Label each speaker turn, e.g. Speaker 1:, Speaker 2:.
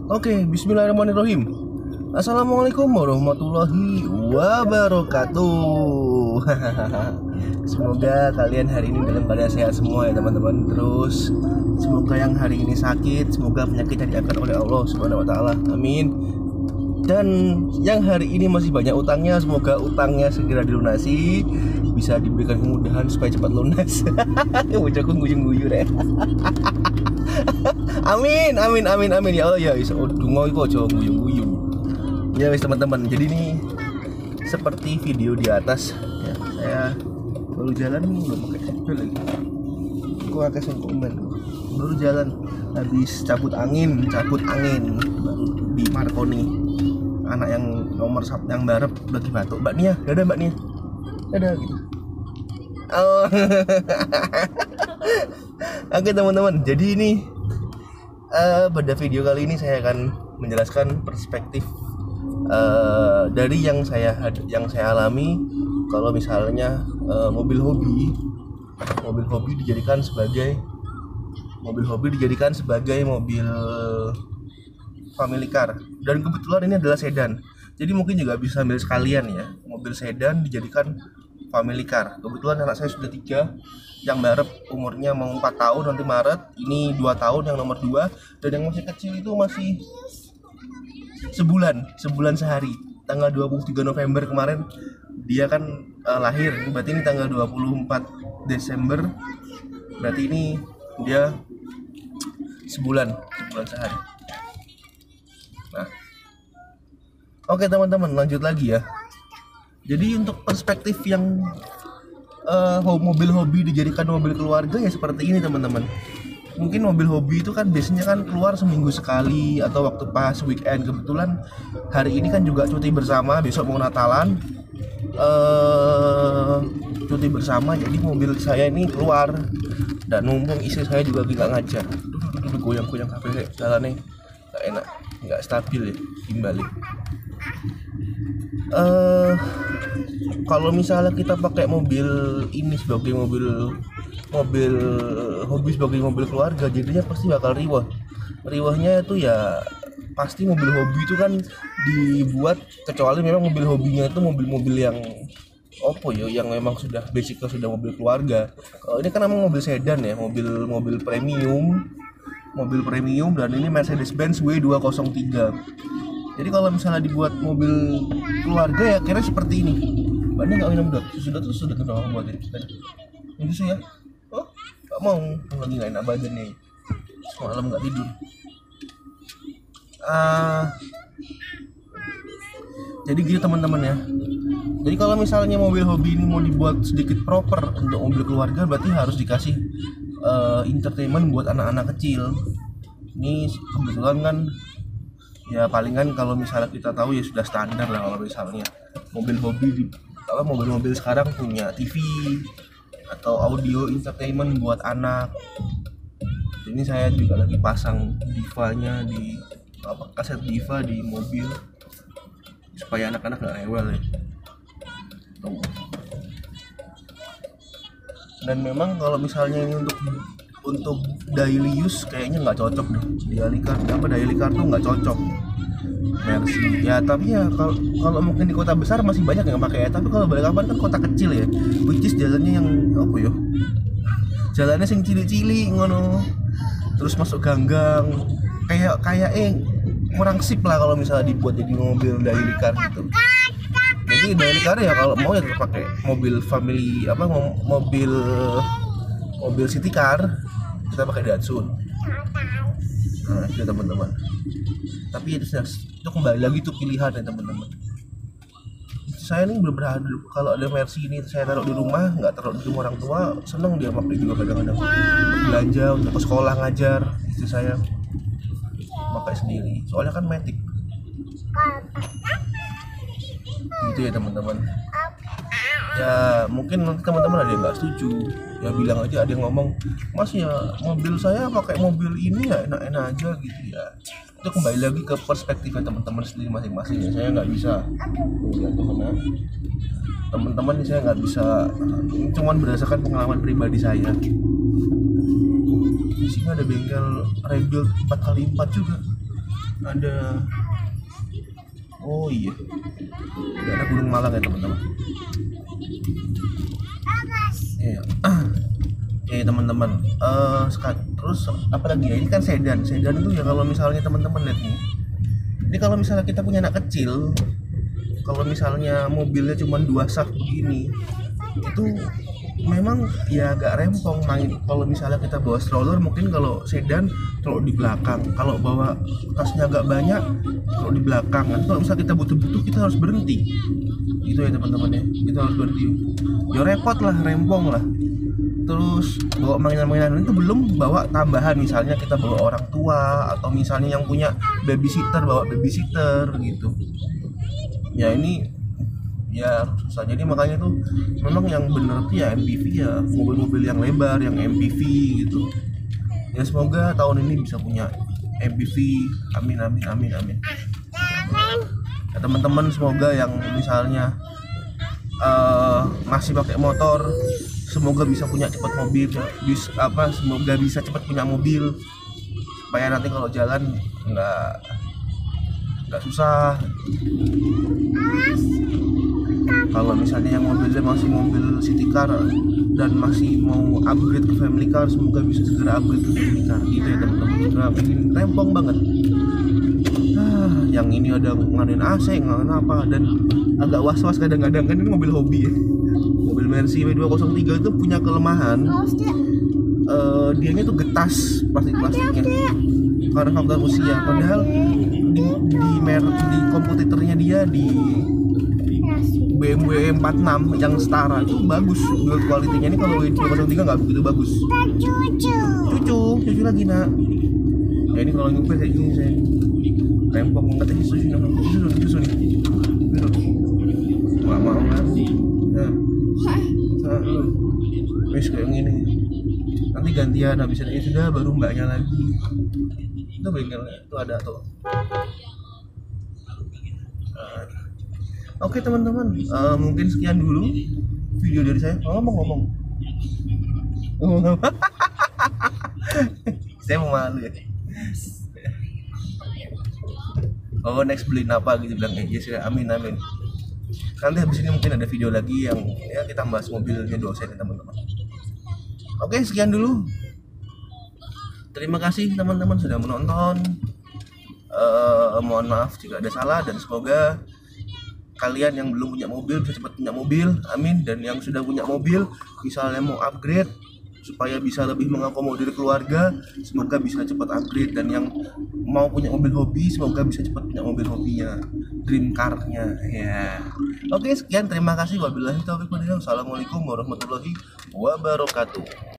Speaker 1: Oke, bismillahirrahmanirrahim. Assalamualaikum warahmatullahi wabarakatuh. Semoga kalian hari ini dalam keadaan sehat semua ya teman-teman. Terus semoga yang hari ini sakit, semoga penyakitnya diangkat oleh Allah Subhanahu wa taala. Amin. Dan yang hari ini masih banyak utangnya, semoga utangnya segera dilunasi, bisa diberikan kemudahan supaya cepat lunas. Bocahku guyung-guyu deh. Amin ya Allah ya. Dungo iku aja guyu-guyu. Ya wis teman-teman. Jadi ini seperti video di atas ya, saya baru jalan nih, belum pakai seatbelt lagi. Aku pakai singkomen. Baru jalan habis cabut angin baru di Marconi. Anak yang nomor satu yang barep lagi batuk. Mbak Nia, dadah Mbak Nia. Dadah gitu. Oh. Oke teman-teman, jadi ini pada video kali ini saya akan menjelaskan perspektif dari yang saya alami. Kalau misalnya mobil hobi dijadikan sebagai mobil family car, dan kebetulan ini adalah sedan. Jadi mungkin juga bisa ambil sekalian ya, mobil sedan dijadikan family car. Kebetulan anak saya sudah 3, yang barep umurnya mau 4 tahun nanti Maret, ini 2 tahun yang nomor 2, dan yang masih kecil itu masih sebulan sehari. Tanggal 23 November kemarin dia kan lahir, berarti ini tanggal 24 Desember, berarti ini dia sebulan sehari. Nah, oke teman-teman, lanjut lagi ya. Jadi untuk perspektif yang mobil hobi dijadikan mobil keluarga ya seperti ini teman-teman. Mungkin mobil hobi itu kan biasanya kan keluar seminggu sekali atau waktu pas weekend. Kebetulan hari ini kan juga cuti bersama, besok mau Natalan, cuti bersama, jadi mobil saya ini keluar. Dan mumpung istri saya juga nggak ngajar, goyang-goyang sampai jalannya nggak enak, nggak stabil ya, timbali. Kalau misalnya kita pakai mobil ini sebagai mobil hobi, sebagai mobil keluarga, jadinya pasti bakal riwahnya itu ya pasti. Mobil hobi itu kan dibuat, kecuali memang mobil hobinya itu mobil-mobil yang yang memang sudah basicnya sudah mobil keluarga. Kalau ini kan memang mobil sedan ya, mobil premium, dan ini Mercedes-Benz W203. Jadi kalau misalnya dibuat mobil keluarga ya kira seperti ini. Mbak ini nggak minum dot, sudah kenal buat ini. Ini sih ya. Oh, nggak mau, lagi nggak enak badan nih. Semalam nggak tidur. Jadi gitu teman-teman ya. Jadi kalau misalnya mobil hobi ini mau dibuat sedikit proper untuk mobil keluarga, berarti harus dikasih entertainment buat anak-anak kecil. Ini kebetulan kan ya palingan kalau misalnya kita tahu ya sudah standar lah. Kalau misalnya mobil sekarang punya TV atau audio entertainment buat anak. Ini saya juga lagi pasang Diva-nya di kaset Diva di mobil supaya anak-anak gak rewel ya. Dan memang kalau misalnya ini untuk daily use kayaknya nggak cocok deh. Daily car tuh nggak cocok. Mercy ya, tapi ya kalau mungkin di kota besar masih banyak yang pakai ya. Tapi kalau Balikpapan kan kota kecil ya, which is jalannya yang jalannya sing cili-cili ngono, terus masuk ganggang, kayak kurang sip lah kalau misalnya dibuat jadi mobil daily car gitu. Jadi daily car ya kalau mau ya pakai mobil family, mobil city car, kita pakai Datsun. Nah itu teman-teman. Tapi itu kembali lagi tuh pilihan ya teman-teman. Saya ini berharap kalau ada Mercy ini saya taruh di rumah, nggak taruh di rumah orang tua, seneng dia pakai juga kadang-kadang belanja untuk ke sekolah ngajar. Istri saya pakai sendiri, soalnya kan Matic. Gitu ya teman-teman. Ya mungkin nanti teman-teman ada yang nggak setuju, ya bilang aja. Ada yang ngomong, Mas ya mobil saya pakai mobil ini ya enak-enak aja gitu ya. Itu kembali lagi ke perspektifnya teman-teman sendiri masing-masing ya. Saya nggak bisa teman-teman, saya nggak bisa, ini cuman berdasarkan pengalaman pribadi saya. Di sini ada bengkel rebuild 4x4 juga. ada, oh iya, ada Gunung Malang ya teman-teman. Iya. Teman-teman, terus apa lagi ya, ini kan sedan itu ya, kalau misalnya teman-teman lihat nih, ini kalau misalnya kita punya anak kecil, kalau misalnya mobilnya cuma 2 sak begini, itu memang ya agak rempong main. Kalau misalnya kita bawa stroller, mungkin kalau sedan kalau di belakang, kalau bawa tasnya agak banyak kalau di belakang. Nanti kalau misalnya kita butuh kita harus berhenti gitu ya teman-teman ya, kita harus berhenti, ya repot lah, rempong lah. Terus bawa mainan-mainan itu, belum bawa tambahan, misalnya kita bawa orang tua atau misalnya yang punya babysitter, bawa babysitter gitu ya. Ini ya susah. Jadi makanya tuh memang yang bener tuh ya MPV, ya mobil-mobil yang lebar, yang MPV gitu ya. Semoga tahun ini bisa punya MPV, amin amin amin amin ya teman-teman. Semoga yang misalnya masih pakai motor, semoga bisa punya cepat mobil, semoga bisa cepat punya mobil, supaya nanti kalau jalan nggak susah. Kalau misalnya yang mobilnya masih mobil city car dan masih mau upgrade ke family car, semoga bisa segera upgrade ke family car gitu ya teman-teman. Nah, bikin rempong banget. Yang ini ada ngadain AC, ngadain apa, dan agak was-was kadang-kadang, kan ini mobil hobi ya. Mobil Mercy W203 itu punya kelemahan, dianya tuh getas plastiknya karena faktor usia. Padahal di kompetitornya dia, di BMW 46 yang setara itu bagus build quality-nya. Ini kalau W203 nggak begitu bagus. Cucu lagi nak. Ya ini kalau nyupir kayak gini saya rempong banget aja. Susu nih. Mau ngasih. Nah, wes kayak gini. Nanti gantian, habis itu sudah baru mbaknya lagi. Itu bengkelnya itu ada tuh. Oke teman-teman, mungkin sekian dulu video dari saya. Ngomong. Saya mau malu ya. Next beliin apa gitu, bilang yes ya, amin. Nanti habis ini mungkin ada video lagi yang ya kita bahas mobilnya dosen ya teman-teman. Oke, sekian dulu. Terima kasih teman-teman sudah menonton. Mohon maaf jika ada salah, dan semoga kalian yang belum punya mobil bisa cepat punya mobil, amin. Dan yang sudah punya mobil, misalnya mau upgrade supaya bisa lebih mengakomodir keluarga, semoga bisa cepat upgrade. Dan yang mau punya mobil hobi, semoga bisa cepat punya mobil hobinya, dream car-nya ya. Oke, sekian, terima kasih. Wabillahi taufiq wal hidayah. Assalamualaikum warahmatullahi wabarakatuh.